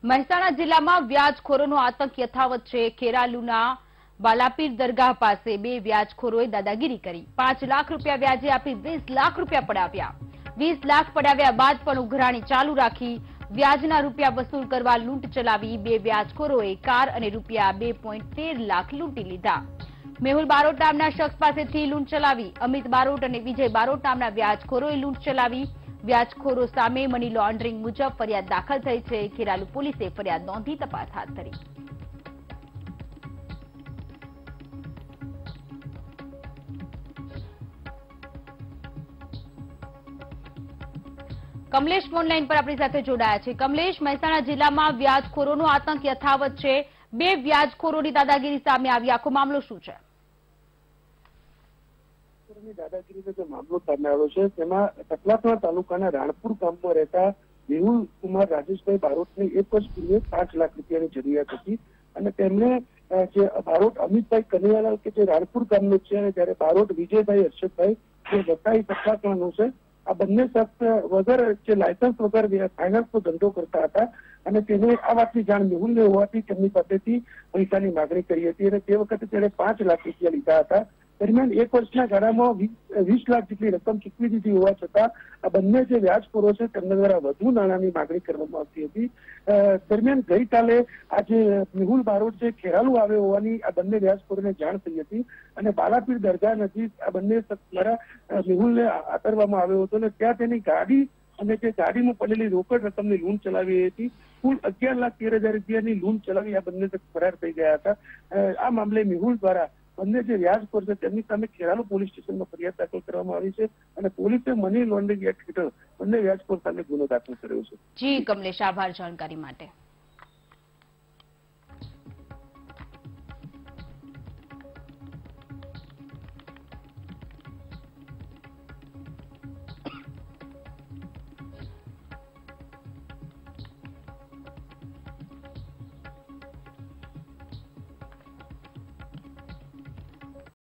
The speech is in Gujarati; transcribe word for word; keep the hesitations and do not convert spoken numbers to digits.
મહેસાણા જિલ્લામાં વ્યાજખોરોનો આતંક યથાવત છે। ખેરાલુના બાલાપીર દરગાહ પાસે બે વ્યાજખોરોએ દાદાગીરી કરી। પાંચ લાખ રૂપિયા વ્યાજે આપી વીસ લાખ રૂપિયા પડાવ્યા। વીસ લાખ પડાવ્યા બાદ પણ ઉઘરાણી ચાલુ રાખી। વ્યાજના રૂપિયા વસૂલ કરવા લૂંટ ચલાવી। બે વ્યાજખોરોએ કાર અને રૂપિયા બે પોઈન્ટ તેર લાખ લૂંટી લીધા। મેહુલ બારોટ નામના શખ્સ પાસેથી લૂંટ ચલાવી। અમિત બારોટ અને વિજય બારોટ નામના વ્યાજખોરોએ લૂંટ ચલાવી। વ્યાજખોરો સામે મની લોન્ડરિંગ મુજબ ફરિયાદ દાખલ થઈ છે। ખેરાલુ પોલીસે ફરિયાદ નોંધી તપાસ હાથ ધરી। કમલેશ ફોન લાઈન પર આપણી સાથે જોડાયા છે। કમલેશ, મહેસાણા જિલ્લામાં વ્યાજખોરોનો આતંક યથાવત છે। બે વ્યાજખોરોની દાદાગીરી સામે આવી, આખો મામલો શું છે? દાદાગીરીનો જે મામલો સામે આવ્યો છે તેમાં સતલાસણા તાલુકાના રાણપુર ગામમાં રહેતા મેહુલ કુમાર રાજેશભાઈ બારોટને એક વર્ષ પૂર્વે પાંચ લાખ રૂપિયાની જરૂરિયાત હતી અને તેમણે જે બારોટ અમિતભાઈ કનૈયાલાલ કે જે રાણપુર ગામનો છે અને જ્યારે બારોટ વિજયભાઈ હર્ષદભાઈ જે વસાઈ સતલાસણાનો છે, આ બંને શખ્સ વગર જે લાયસન્સ વગર ફાઇનાન્સનો ધંધો કરતા હતા અને તેને આ વાતની જાણ મેહુલને હોવાથી તેમની પાસેથી પૈસાની માગણી કરી હતી અને તે વખતે તેણે પાંચ લાખ રૂપિયા લીધા હતા। દરમિયાન એક વર્ષના ગાળામાં વીસ લાખ જેટલી રકમ ચૂકવી દીધી હોવા છતાં આ બંને જે વ્યાજખોરો છે તેમના દ્વારા વધુ નાણાંની માગણી કરવામાં આવતી હતી। દરમિયાન ગઈકાલે આજે મેહુલ બારોટ જે ખેરાલુ આવ્યો હોવાની આ બંને વ્યાજખોરોને જાણ થઈ હતી અને બાલાપીર દરગાહ નજીક આ બંને શખ્સ દ્વારા મેહુલને આતરવામાં આવ્યો હતો અને ત્યાં તેની ગાડી અને જે ગાડીમાં પડેલી રોકડ રકમની લૂંટ ચલાવી હતી। કુલ અગિયાર લાખ તેર હજાર રૂપિયાની લૂંટ ચલાવી આ બંને શખ્સ ફરાર થઈ ગયા હતા। આ મામલે મેહુલ દ્વારા બંને જે વ્યાજખોર છે તેમની સામે ખેરાલુ પોલીસ સ્ટેશનમાં ફરિયાદ દાખલ કરવામાં આવી છે અને પોલીસે મની લોન્ડરિંગ એક્ટ હેઠળ બંને વ્યાજખોર સામે ગુનો દાખલ કર્યો છે। જી કમલેશ, આભાર જાણકારી માટે।